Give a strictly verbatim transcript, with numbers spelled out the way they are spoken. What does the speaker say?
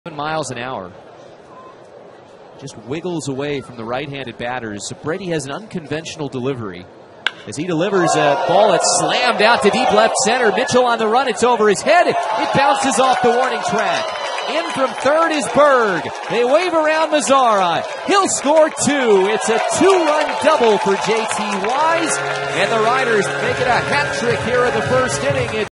miles an hour. Just wiggles away from the right-handed batters. So Brady has an unconventional delivery. As he delivers a ball that's slammed out to deep left center. Mitchell on the run. It's over his head. It bounces off the warning track. In from third is Berg. They wave around Mazzara. He'll score two. It's a two-run double for J T Wise. And the Riders make it a hat trick here in the first inning.